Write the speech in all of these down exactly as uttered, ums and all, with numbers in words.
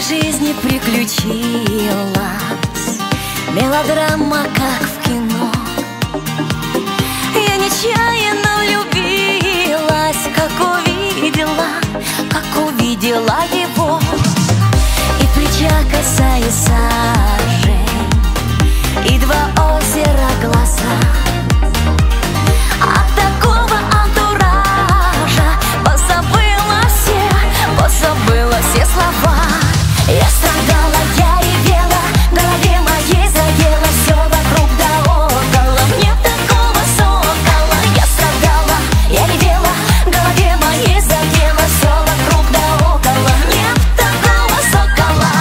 жизни приключилась мелодрама, как в кино. Я нечаянно влюбилась, как увидела, как увидела его. И плеча касаясь сажень, и два озера глаза. От такого антуража позабыла все, позабыла все слова. Я страдала, я ревела, в голове моей заело все вокруг да около. Мне такого сокола. Я страдала, я ревела, в голове моей заело все вокруг да около. Мне такого сокола.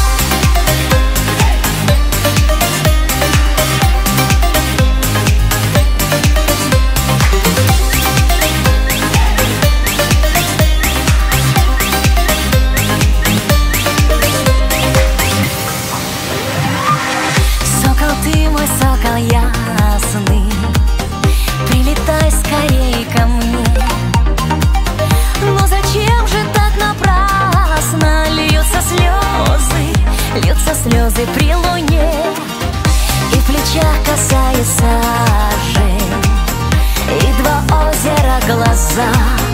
Ты мой сокол ясный, прилетай скорей ко мне. Но зачем же так напрасно льются слезы, льются слезы при луне? И в плечах касаясь сажень, и два озера глаза.